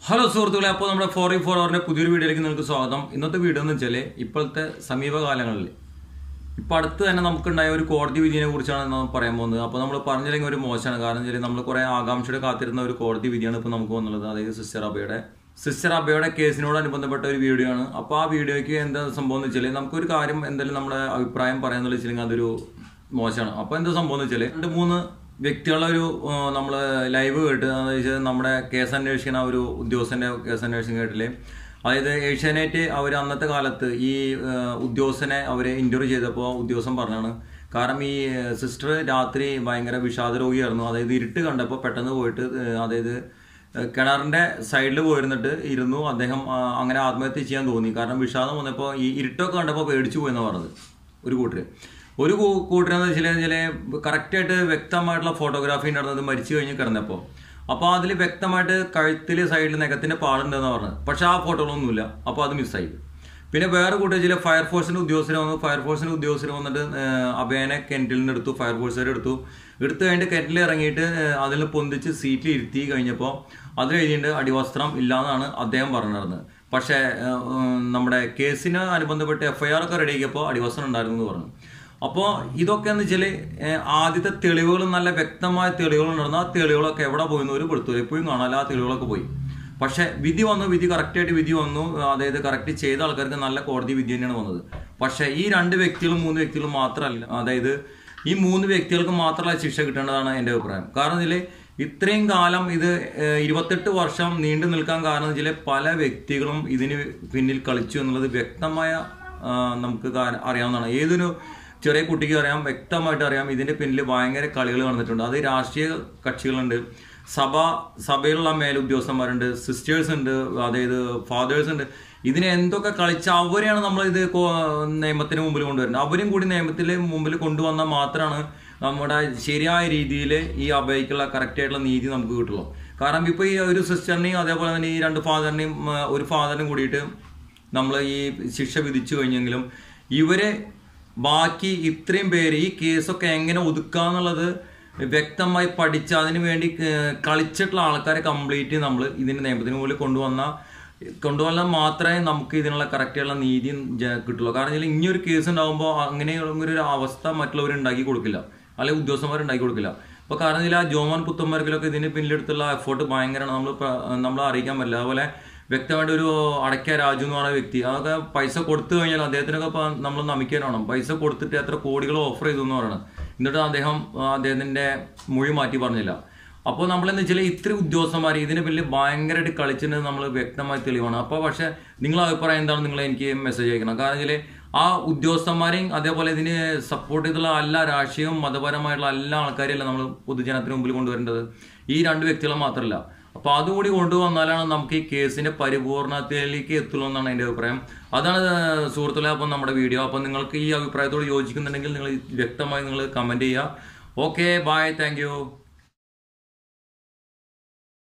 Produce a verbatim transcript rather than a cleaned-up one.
Hello സുഹൃത്തുക്കളെ, അപ്പോൾ നമ്മുടെ ഫോർ ഈ ഫോർ അവറിൻ്റെ പുതിയൊരു വീഡിയോയിലേക്ക് നിങ്ങൾക്ക് സ്വാഗതം. ഇന്നത്തെ വീഡിയോ എന്ന് വെച്ചാൽ ഇപ്പോഴത്തെ സമീപകാലങ്ങളിൽ ഇപ്പോൾ അടുത്ത് തന്നെ നമുക്കുണ്ടായ ഒരു കോടതി വിധിയെ കുറിച്ചാണ് നമ്മൾ പറയാൻ പോകുന്നത്. അപ്പോൾ നമ്മൾ പറഞ്ഞില്ലെങ്കിൽ ഒരു മോശമാണ്. കാരണം വെച്ചാൽ നമ്മൾ കുറേ ആകാംക്ഷയുടെ കാത്തിരുന്ന ഒരു കോടതി വിധിയാണ് ഇപ്പോൾ നമുക്ക് വന്നുള്ളത്. അതായത് സിസ്റ്റർ അബയുടെ സിസ്റ്റർ അബയുടെ കേസിനോടനുബന്ധപ്പെട്ട ഒരു വീഡിയോ ആണ്. അപ്പോൾ ആ വീഡിയോയ്ക്ക് എന്താ സംഭവം എന്ന് വെച്ചാൽ നമുക്കൊരു കാര്യം എന്തായാലും നമ്മുടെ അഭിപ്രായം പറയാമെന്നുള്ള വെച്ചില്ലെങ്കിൽ അതൊരു മോശമാണ്. അപ്പോൾ എന്താ സംഭവം എന്ന് വെച്ചാൽ രണ്ട് മൂന്ന് വ്യക്തികളുടെ ഒരു നമ്മൾ ലൈവ് കേട്ട് എന്ന് വെച്ചാൽ നമ്മുടെ കേസ് അന്വേഷിക്കുന്ന ഒരു ഉദ്യോഗസ്ഥൻ്റെ കേസ് അന്വേഷണം കേട്ടില്ലേ. അതായത് ഏഷ്യാനെറ്റ് അവർ അന്നത്തെ കാലത്ത് ഈ ഉദ്യോഗസ്ഥനെ അവർ ഇൻ്റർവ്യൂ ചെയ്തപ്പോൾ ഉദ്യോഗസ്ഥൻ പറഞ്ഞാണ്, കാരണം ഈ സിസ്റ്റർ രാത്രി ഭയങ്കര വിഷാദ രോഗിയായിരുന്നു. അതായത് ഇരുട്ട് കണ്ടപ്പോൾ പെട്ടെന്ന് പോയിട്ട് അതായത് കിണറിൻ്റെ സൈഡിൽ പോയിരുന്നിട്ട് ഇരുന്നു. അദ്ദേഹം അങ്ങനെ ആത്മഹത്യ ചെയ്യാൻ തോന്നി. കാരണം വിഷാദം വന്നപ്പോൾ ഈ ഇരുട്ടൊക്കെ കണ്ടപ്പോൾ പേടിച്ചു പോയെന്നാണ് പറഞ്ഞത് ഒരു കൂട്ടർ. ഒരു കൂട്ടരെന്ന് വെച്ചാൽ വെച്ചാൽ കറക്റ്റായിട്ട് വ്യക്തമായിട്ടുള്ള ഫോട്ടോഗ്രാഫി ഉണ്ടായിരുന്നത് മരിച്ചു കഴിഞ്ഞ് കിടന്നപ്പോൾ. അപ്പോൾ അതിൽ വ്യക്തമായിട്ട് കഴുത്തിൽ സൈഡിൽ നഖത്തിൻ്റെ പാടുണ്ടെന്ന് പറഞ്ഞത്. പക്ഷേ ആ ഫോട്ടോകളൊന്നുമില്ല. അപ്പോൾ അത് മിസ്സായി. പിന്നെ വേറെ കൂട്ടർ ചില ഫയർഫോഴ്സിൻ്റെ ഉദ്യോഗസ്ഥർ വന്നു. ഫയർഫോഴ്സിൻ്റെ ഉദ്യോഗസ്ഥർ വന്നിട്ട് അഭയനെ കിണറ്റിൽ നിന്ന് എടുത്തു. ഫയർഫോഴ്സുകാർ എടുത്തു എടുത്തു കഴിഞ്ഞിട്ട് കിണറ്റിൽ ഇറങ്ങിയിട്ട് അതിൽ പൊന്തിച്ച് സീറ്റിൽ ഇരുത്തി കഴിഞ്ഞപ്പോൾ അത് കഴിഞ്ഞിട്ട് അടിവസ്ത്രം ഇല്ലയെന്നാണ് അദ്ദേഹം പറഞ്ഞിരുന്നത്. പക്ഷേ നമ്മുടെ കേസിന് അനുബന്ധപ്പെട്ട് എഫ് ഐ ആർ ഒക്കെ റെഡിയാക്കിയപ്പോൾ അടിവസ്ത്രം ഉണ്ടായിരുന്നു എന്ന് പറഞ്ഞു. അപ്പോൾ ഇതൊക്കെ എന്ന് വെച്ചാൽ ആദ്യത്തെ തെളിവുകൾ നല്ല വ്യക്തമായ തെളിവുകൾ ഉണ്ടായിരുന്നു. ആ തെളിവുകളൊക്കെ എവിടെ പോയിന്ന് ഒരു പെടുത്തു എപ്പോഴും കാണാല്ല. ആ തെളിവുകളൊക്കെ പോയി. പക്ഷേ വിധി വന്നു. വിധി കറക്റ്റായിട്ട് വിധി വന്നു. അതായത് കറക്റ്റ് ചെയ്ത ആൾക്കാർക്ക് നല്ല കോടതി വിധി തന്നെയാണ് വന്നത്. പക്ഷേ ഈ രണ്ട് വ്യക്തികളും മൂന്ന് വ്യക്തികളും മാത്രമല്ല, അതായത് ഈ മൂന്ന് വ്യക്തികൾക്ക് മാത്രമല്ല ശിക്ഷ കിട്ടേണ്ടതാണ് എൻ്റെ അഭിപ്രായം. കാരണം ഇതിൽ ഇത്രയും കാലം ഇത് ഇരുപത്തെട്ട് വർഷം നീണ്ടു നിൽക്കാൻ കാരണം വെച്ചാൽ പല വ്യക്തികളും ഇതിന് പിന്നിൽ കളിച്ചു എന്നുള്ളത് വ്യക്തമായ നമുക്ക് അറിയാവുന്നതാണ്. ഏതൊരു ചെറിയ കുട്ടിക്ക് അറിയാം, വ്യക്തമായിട്ട് അറിയാം. ഇതിൻ്റെ പിന്നിൽ ഭയങ്കര കളികൾ നടന്നിട്ടുണ്ട്. അത് രാഷ്ട്രീയ കക്ഷികളുണ്ട്, സഭ സഭയിലുള്ള മേലുദ്യോഗസ്ഥന്മാരുണ്ട്, സിസ്റ്റേഴ്സ് ഉണ്ട്, അതായത് ഫാദേഴ്സ് ഉണ്ട്. ഇതിനെ എന്തൊക്കെ കളിച്ച് അവരെയാണ് നമ്മൾ ഇത് നിയമത്തിന് മുമ്പിൽ കൊണ്ടുവരുന്നത്. അവരും കൂടി നിയമത്തിൽ മുമ്പിൽ കൊണ്ടുവന്നാൽ മാത്രമാണ് നമ്മുടെ ശരിയായ രീതിയിൽ ഈ അഭയക്കുള്ള കറക്റ്റായിട്ടുള്ള നീതി നമുക്ക് കിട്ടുള്ളൂ. കാരണം ഇപ്പോൾ ഈ ഒരു സിസ്റ്ററിനെയും അതേപോലെ തന്നെ ഈ രണ്ട് ഫാദറിനെയും ഒരു ഫാദറിനും കൂടിയിട്ട് നമ്മൾ ഈ ശിക്ഷ വിധിച്ചു കഴിഞ്ഞെങ്കിലും ഇവരെ ബാക്കി ഇത്രയും പേര് ഈ കേസൊക്കെ എങ്ങനെ ഒതുക്കാന്നുള്ളത് വ്യക്തമായി പഠിച്ച് അതിനു വേണ്ടി കളിച്ചിട്ടുള്ള ആൾക്കാരെ കംപ്ലീറ്റ് നമ്മൾ ഇതിൻ്റെ നിയമത്തിന് മുകളിൽ കൊണ്ടുവന്ന കൊണ്ടുവന്നാൽ മാത്രമേ നമുക്ക് ഇതിനുള്ള കറക്റ്റായിട്ടുള്ള നീതിയും കിട്ടുള്ളൂ. കാരണം വെച്ചാൽ ഇനിയൊരു കേസ് ഉണ്ടാകുമ്പോൾ അങ്ങനെയുള്ളൊരു അവസ്ഥ മറ്റുള്ളവർ ഉണ്ടാക്കി കൊടുക്കില്ല, അല്ലെങ്കിൽ ഉദ്യോഗസ്ഥന്മാർ ഉണ്ടാക്കി കൊടുക്കില്ല. അപ്പോൾ കാരണം വെച്ചാൽ ആ ജോമോൻ പുത്തന്മാർക്കിലൊക്കെ ഇതിന് പിന്നിലെടുത്തുള്ള എഫേർട്ട് ഭയങ്കരമാണ്. നമ്മൾ നമ്മൾ അറിയിക്കാൻ പറ്റില്ല. അതുപോലെ വ്യക്തമായിട്ട് ഒരു അടയ്ക്ക രാജു എന്ന് പറയുന്ന വ്യക്തി, അതൊക്കെ പൈസ കൊടുത്തു കഴിഞ്ഞാൽ അദ്ദേഹത്തിനൊക്കെ ഇപ്പോൾ നമ്മൾ നമിക്കാനാണ്. പൈസ കൊടുത്തിട്ട് എത്ര കോടികൾ ഓഫർ ചെയ്തു എന്ന് പറയണം. എന്നിട്ട് അദ്ദേഹം അദ്ദേഹത്തിൻ്റെ മൊഴി മാറ്റി പറഞ്ഞില്ല. അപ്പോൾ നമ്മളെന്ന് വെച്ചാൽ ഇത്രയും ഉദ്യോഗസ്ഥന്മാർ ഇതിന് പിന്നിൽ ഭയങ്കരമായിട്ട് കളിച്ചിട്ട് നമ്മൾ വ്യക്തമായി തെളിവാണ്. അപ്പോൾ പക്ഷേ നിങ്ങളുടെ അഭിപ്രായം എന്താണ് നിങ്ങൾ എനിക്ക് മെസ്സേജ് അയക്കണം. കാരണം വെച്ചാൽ ആ ഉദ്യോഗസ്ഥന്മാരെയും അതേപോലെ ഇതിന് സപ്പോർട്ട് ചെയ്തുള്ള എല്ലാ രാഷ്ട്രീയവും മതപരമായിട്ടുള്ള എല്ലാ ആൾക്കാരെയല്ല നമ്മൾ പൊതുജനത്തിന് മുമ്പിൽ കൊണ്ടുവരേണ്ടത്. ഈ രണ്ട് വ്യക്തികളെ മാത്രമല്ല. അപ്പോൾ അതുകൂടി കൊണ്ടുവന്നാലാണ് നമുക്ക് ഈ കേസിൻ്റെ പരിപൂർണതയിലേക്ക് എത്തുള്ളൂ എന്നാണ് എൻ്റെ അഭിപ്രായം. അതാണ് സുഹൃത്തുക്കളെ അപ്പം നമ്മുടെ വീഡിയോ. അപ്പം നിങ്ങൾക്ക് ഈ അഭിപ്രായത്തോട് യോജിക്കുന്നുണ്ടെങ്കിൽ നിങ്ങൾ വ്യക്തമായി നിങ്ങൾ കമൻറ്റ് ചെയ്യുക. Okay, bye, thank U.